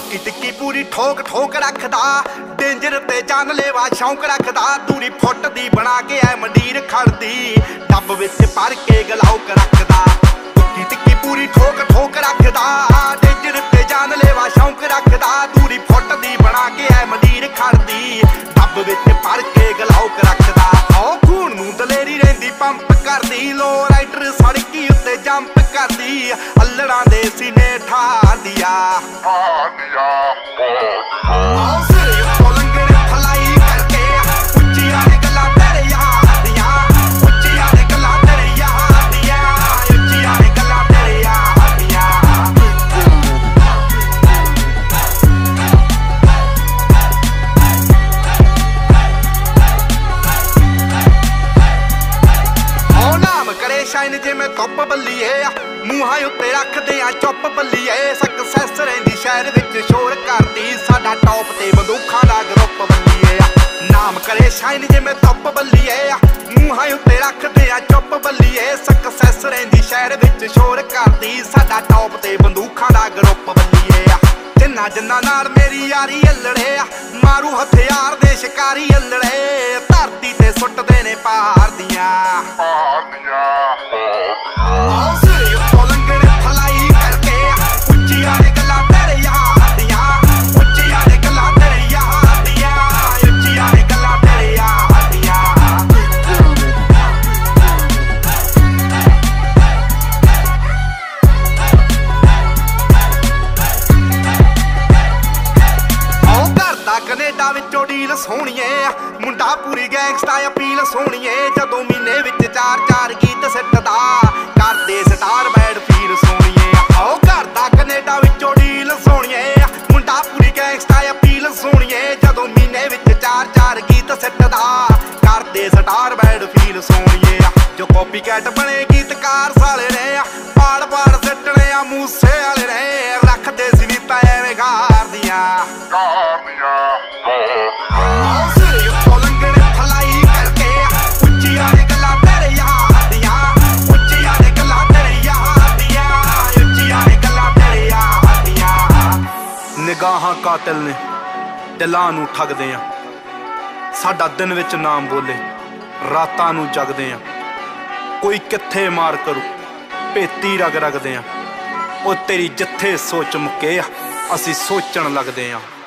टुकी टिक्की पूरी ठोक ठोक रखदा, डेंजर ते जानलेवा शौक रखदा। दूरी फुट दी बना के ऐ मंडीर खड़दी, डब विच भर के गलाउक रखदा। टुकी टिक्की पूरी ठोक ठोक रखदा, डेंजर ते जानलेवा शौक रखदा। दूरी फुट दी बना के ऐ मंडीर खड़दी, डब विच भर के गलाउक रखदा। ओ खून नूं दलेरी रहिंदी पंप करदी, लो राइडर सड़की उत्ते जंप करदी। अल्लड़ां दे सीने ठारदिया शाइन जिमें धुप बल्लीए, मूहां उत्ते रखदे आ चुप बल्लीए। सक्सैस रहिंदी शहर विच शोर करदी, साडा टॉप ते बंदूखां दा ग्रुप बल्लीए। नाम करे शाइन जिमें धुप बल्लीए, मूहां उत्ते रखदे आ चुप बल्लीए। सक्सैस रहिंदी शहर विच शोर करदी, साडा टॉप ते बंदूखां दा ग्रुप बल्लीए। जिन्ना जिन्ना नाल मेरी यारी अल्लड़े, मारू हथियार दे शिकारी अल्लड़े। धरती ते सुटदे ने पहाड़ दियां कनेडा विचों डील सोहणीए, मुंडा पूरी गैंगस्टा अपील सोहणीए। जदों महीने विच 4-4 गीत सिੱਟਦਾ, करदे स्टार बैड फील सोहणीए। आओ घर दा कनेडा विचों डील सोहणीए, मुंडा पूरी गैंगस्टा अपील सोहणीए। जदों महीने विच 4-4 गीत सिੱਟਦਾ, करदे स्टार बैड फील सोहणीए। जो कॉपी कैट बने गीतकार साले ने, पाड़ पाड़ सिੱਟਣੇ आ मूसे वाले ने। रखदे सी नीतां एवें गार दियां निगाहां कातिल ने, दिलां नूं ठगदे आ। साडा दिन विच नाम बोले, रातां नूं जगदे आ। कोई कित्थे मार करू, भेती रग रगदे आ। ओ तेरी जिथे सोच मुके आ, असीं सोचण लगदे आ।